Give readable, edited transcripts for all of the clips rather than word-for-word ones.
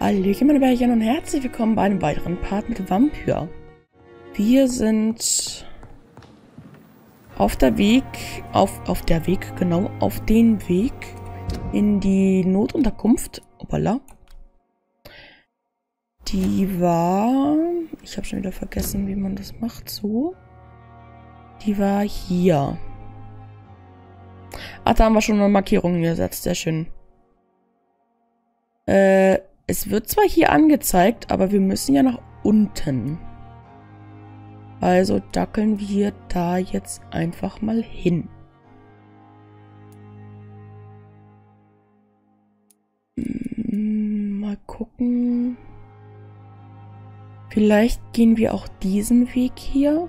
Hallöchen meine Bärchen und herzlich willkommen bei einem weiteren Part mit Vampyr. Wir sind auf den Weg in die Notunterkunft. Opala. Die war... Ich habe schon wieder vergessen, wie man das macht. So. Die war hier. Ach, da haben wir schon eine Markierung gesetzt. Sehr schön. Es wird zwar hier angezeigt, aber wir müssen ja nach unten. Also dackeln wir da jetzt einfach mal hin. Mal gucken. Vielleicht gehen wir auch diesen Weg hier.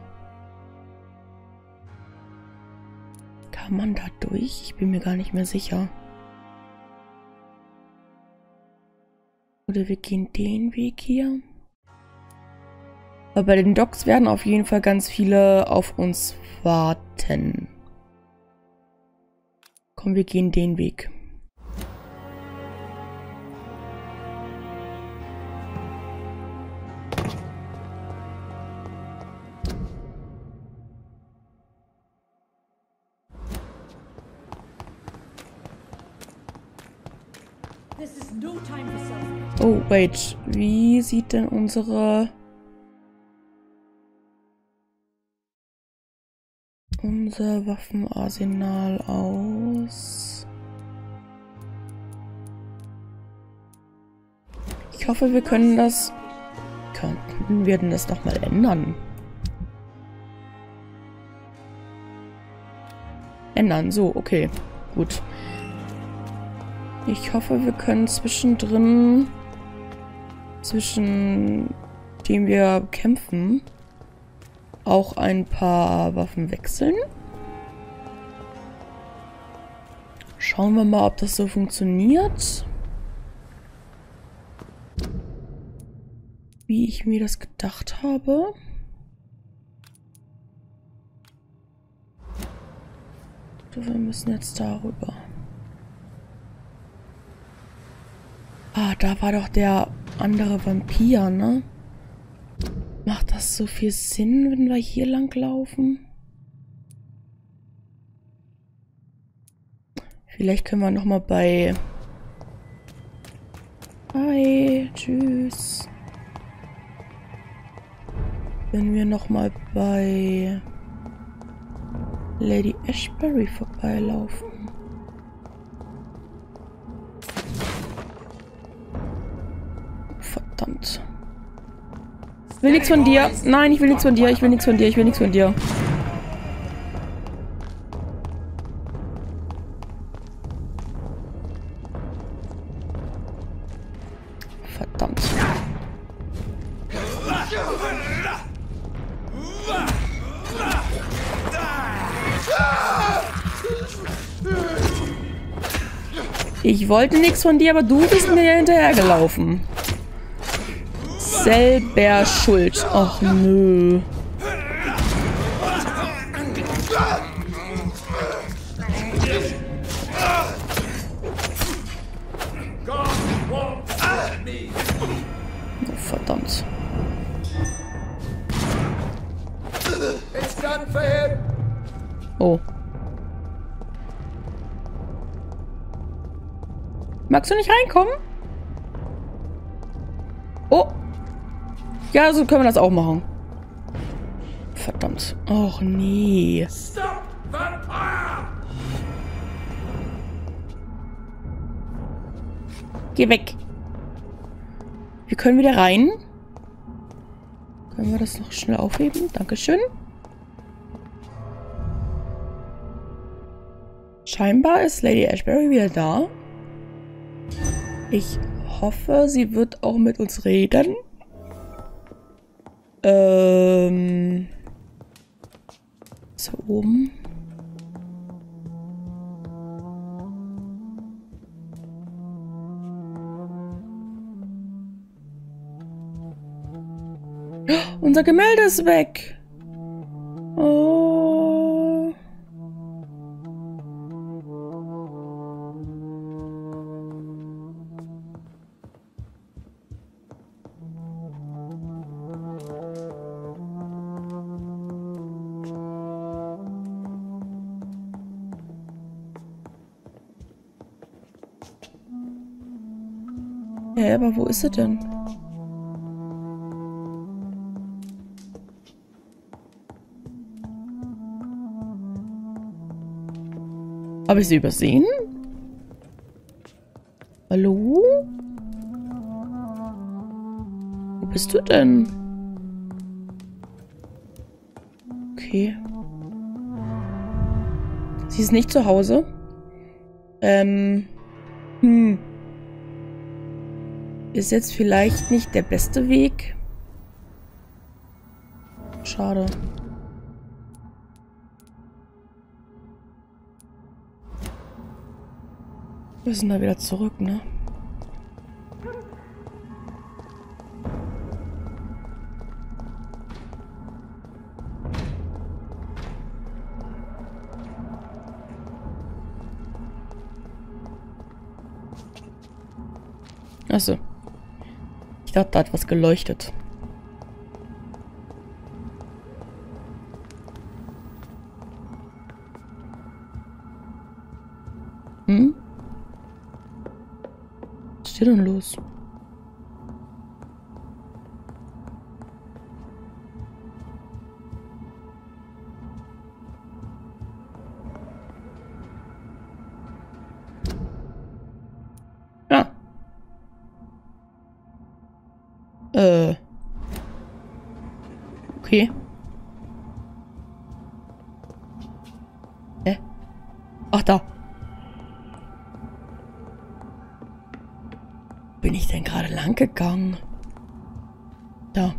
Kann man da durch? Ich bin mir gar nicht mehr sicher. Oder wir gehen den Weg hier. Aber bei den Docks werden auf jeden Fall ganz viele auf uns warten. Komm, wir gehen den Weg. Oh, wait. Wie sieht denn unser Waffenarsenal aus? Ich hoffe, wir können das... Könnten wir denn das nochmal ändern? Ändern, so, okay. Gut. Ich hoffe, wir können zwischendrin... Zwischen dem wir kämpfen, auch ein paar Waffen wechseln. Schauen wir mal, ob das so funktioniert. Wie ich mir das gedacht habe. Wir müssen jetzt darüber. Ah, da war doch der andere Vampir, ne? Macht das so viel Sinn, wenn wir hier lang laufen? Vielleicht können wir noch mal bei... Hi, tschüss. Wenn wir noch mal bei Lady Ashbury vorbeilaufen. Verdammt. Ich will nichts von dir. Nein, ich will nichts von dir. Ich will nichts von dir. Ich will nichts von dir. Verdammt. Ich wollte nichts von dir, aber du bist mir hinterhergelaufen. Selber schuld. Ach nö. Oh, verdammt. Oh. Magst du nicht reinkommen? Oh. Ja, so können wir das auch machen. Verdammt. Och, nee. Geh weg. Wir können wieder rein. Können wir das noch schnell aufheben? Dankeschön. Scheinbar ist Lady Ashbury wieder da. Ich hoffe, sie wird auch mit uns reden. So oben. Unser Gemälde ist weg. Oh. Ja, aber wo ist sie denn? Habe ich sie übersehen? Hallo? Wo bist du denn? Okay. Sie ist nicht zu Hause. Ist jetzt vielleicht nicht der beste Weg. Schade. Wir sind da wieder zurück, ne? Achso. Ich dachte, da hat was geleuchtet. Hm? Was ist hier denn los? Ja. Okay. Hä? Ach, da. Bin ich denn gerade lang gegangen? Da.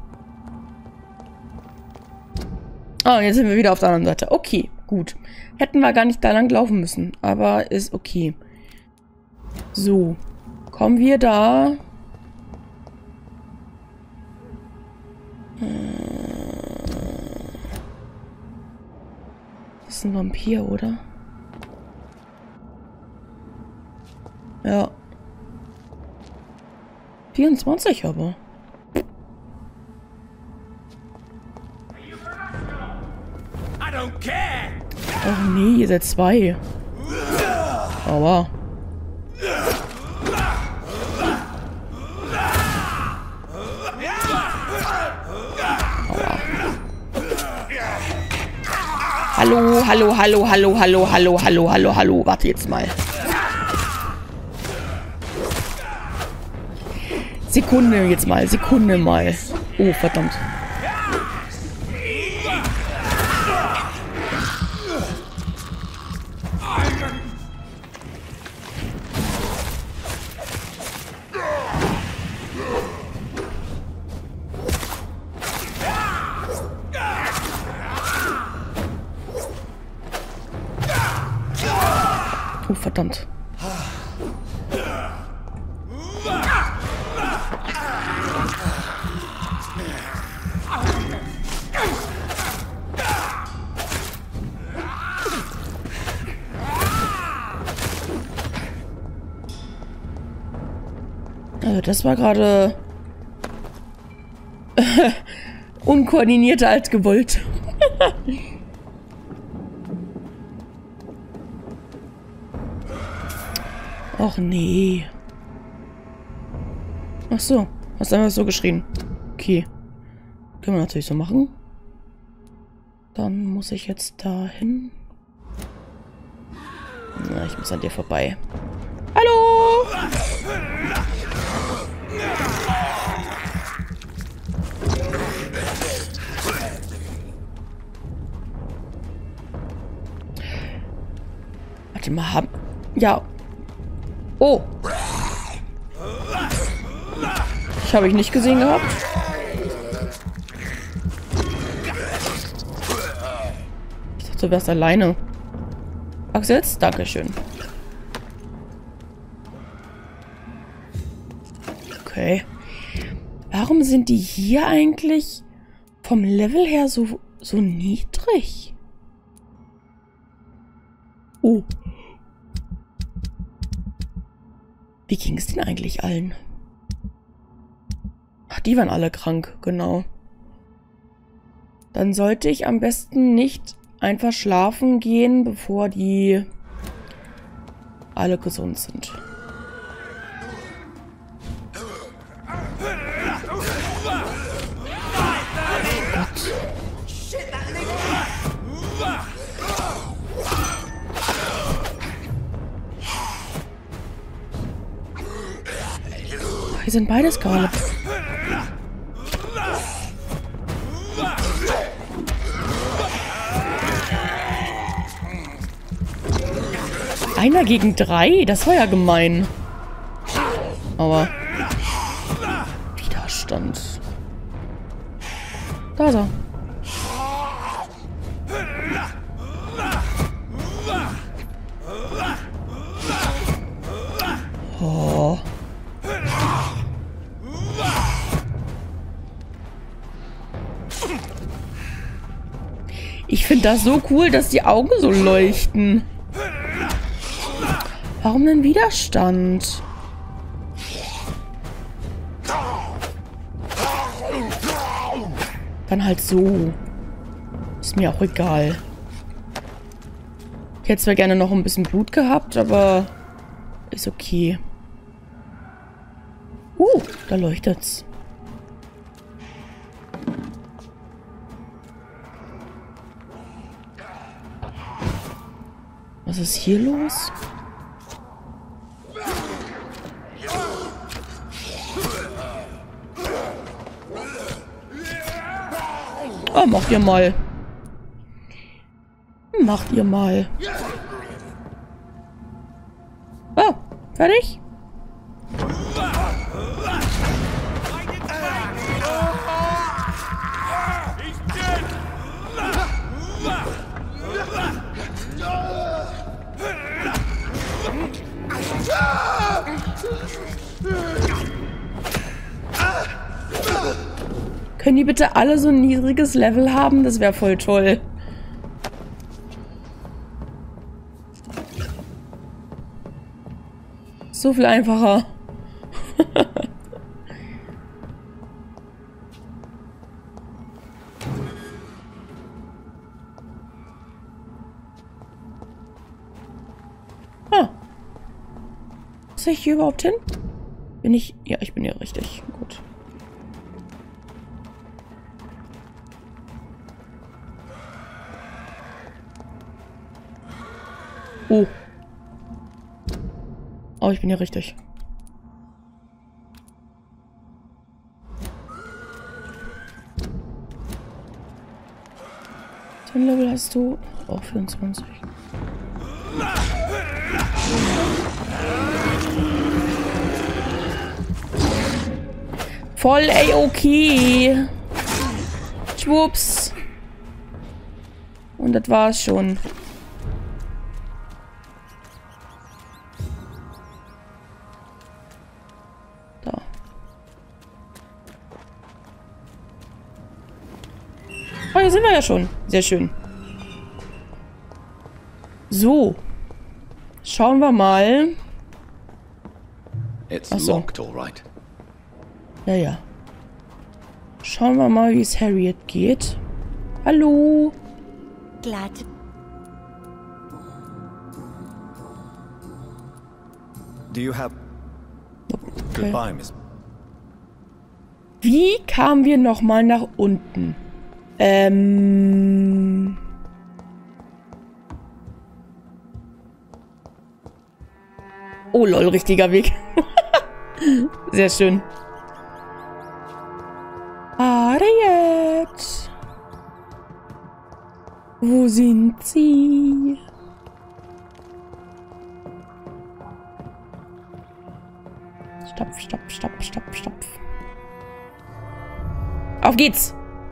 Ah, jetzt sind wir wieder auf der anderen Seite. Okay, gut. Hätten wir gar nicht da lang laufen müssen. Aber ist okay. So. Kommen wir da... Das ist ein Vampir, oder? Ja. 24 aber. Oh nee, ihr seid 2. Aua. Hallo, hallo, hallo, hallo, hallo, hallo, hallo, hallo, hallo. Warte jetzt mal. Sekunde jetzt mal, Sekunde mal. Oh, verdammt. Oh, verdammt. Also das war gerade unkoordinierter als gewollt. Och nee. Ach so, hast du einfach so geschrien. Okay. Können wir natürlich so machen. Dann muss ich jetzt dahin. Na, ich muss an dir vorbei. Hallo! Warte mal, haben... Ja. Oh. Ich habe ich nicht gesehen gehabt. Ich dachte, du wärst alleine. Axel, Dankeschön. Okay. Warum sind die hier eigentlich vom Level her so niedrig? Oh. Wie ging es denn eigentlich allen? Ach, die waren alle krank, genau. Dann sollte ich am besten nicht einfach schlafen gehen, bevor die alle gesund sind. hier sind beide Skale. Einer gegen 3? Das war ja gemein. Aber Widerstand. Da ist er. Oh. Ich finde das so cool, dass die Augen so leuchten. Warum denn Widerstand? Dann halt so. Ist mir auch egal. Ich hätte zwar gerne noch ein bisschen Blut gehabt, aber ist okay. Da leuchtet's. Was ist hier los? Oh, macht ihr mal. Macht ihr mal. Oh, fertig? Können die bitte alle so ein niedriges Level haben? Das wäre voll toll. So viel einfacher. Muss ich hier überhaupt hin? Bin ich... Ja, ich bin hier richtig. Gut. Oh. Oh, ich bin hier richtig. Den Level hast du? Auch 24. Voll ey, okay. Schwupps. Und das war's schon. Da. Oh, hier sind wir ja schon. Sehr schön. So. Schauen wir mal. Achso. Ja, ja. Schauen wir mal, wie es Harriet geht. Hallo. Glatt. Do you have... Okay. Goodbye, Miss... Wie kamen wir nochmal nach unten? Oh lol, richtiger Weg. Sehr schön. Harriet. Wo sind Sie? Stopf, stopf, stopf, stopf, stopf. Auf geht's!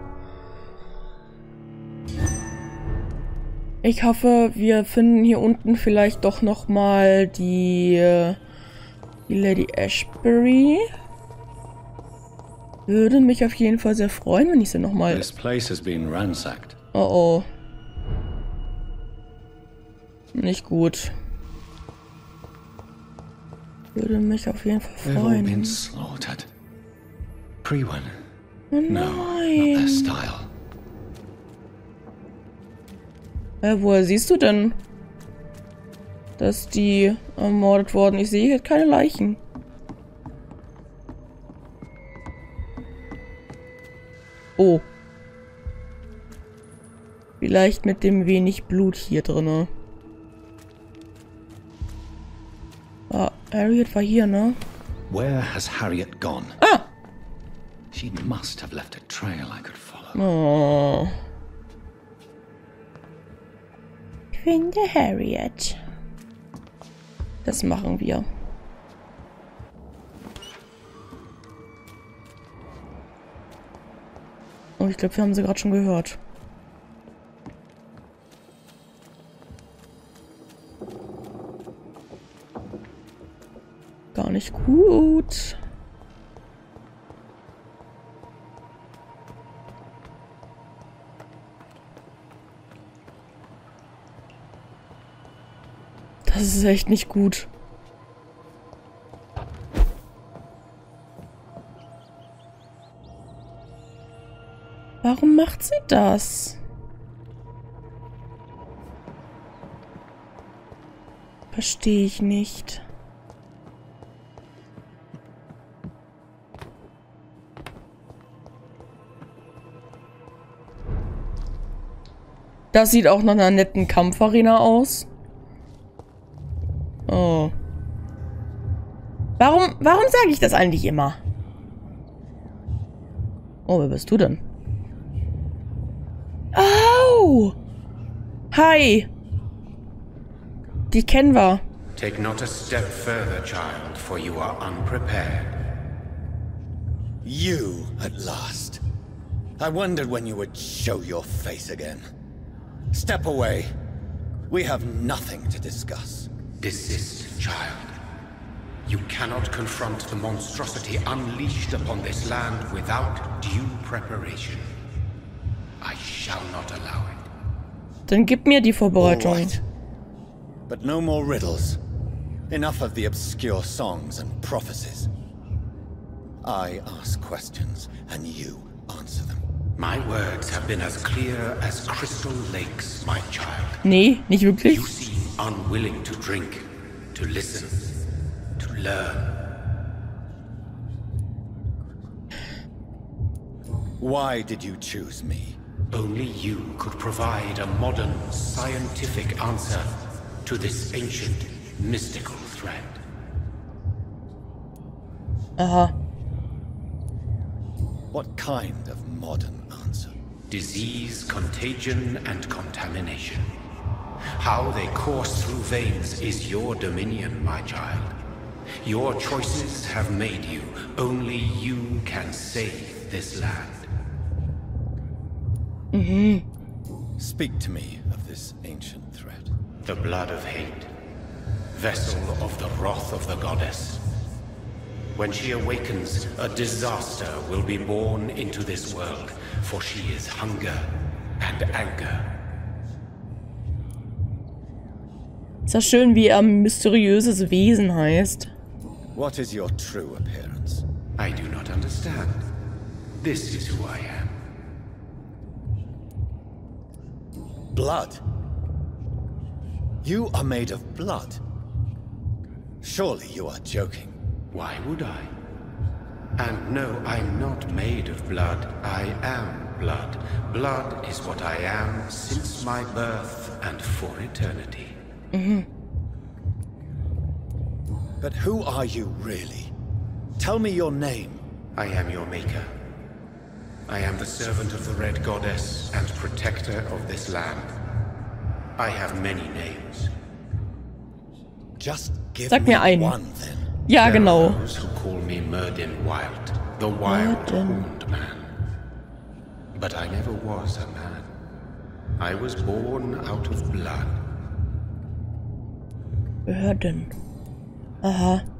Ich hoffe, wir finden hier unten vielleicht doch nochmal die Lady Ashbury. Würde mich auf jeden Fall sehr freuen, wenn ich sie nochmal... This place has been ransacked. Oh oh. Nicht gut. Würde mich auf jeden Fall They've all been freuen. slaughtered. Pre-one. Oh No, not nein. their style. Woher siehst du denn, dass die ermordet wurden? Ich sehe hier keine Leichen. Oh. Vielleicht mit dem wenig Blut hier drinne. Ah, Harriet war hier, ne? Where has Harriet gone? Ah! She must have left a trail I could follow. Oh. Ich finde Harriet. Das machen wir. Oh, ich glaube, wir haben sie gerade schon gehört. Gar nicht gut. Das ist echt nicht gut. Warum macht sie das? Verstehe ich nicht. Das sieht auch nach einer netten Kampfarena aus. Oh. Warum sage ich das eigentlich immer? Oh, wer bist du denn? Oh! Hi! Die kennen wir. Take not a step further, child, for you are unprepared. You, at last. I wondered when you would show your face again. Step away. We have nothing to discuss. Desist, child. You cannot confront the monstrosity unleashed upon this land without due preparation. I shall not allow it. Dann gib mir die Vorbereitung. All right. But no more riddles. Enough of the obscure songs and prophecies. I ask questions, and you answer them. My words have been as clear as crystal lakes, my child. Nee, nicht wirklich. You seem unwilling to drink, to listen, to learn. Why did you choose me? Only you could provide a modern, scientific answer to this ancient, mystical threat. Aha. What kind of modern answer? Disease, contagion, and contamination. How they course through veins is your dominion, my child. Your choices have made you. Only you can save this land. Speak to me of this ancient threat. The blood of hate. Vessel of the wrath of the goddess. When she awakens, a disaster will be born into this world, for she is hunger and anger. Ist ja schön, wie er mysteriöses Wesen heißt. What is your true appearance? I do not understand. This is who I am. Blood? You are made of blood. Surely you are joking. Why would I? And no, I'm not made of blood. I am blood. Blood is what I am since my birth and for eternity. But who are you really? Tell me your name. I am your maker. I am the servant of the Red Goddess and protector of this land. I have many names. Just give Sag me mir einen. one then. Ja, There genau. are those who call me Merdin Wild, the wild horned man. But I never was a man. I was born out of blood. Behörden. Aha.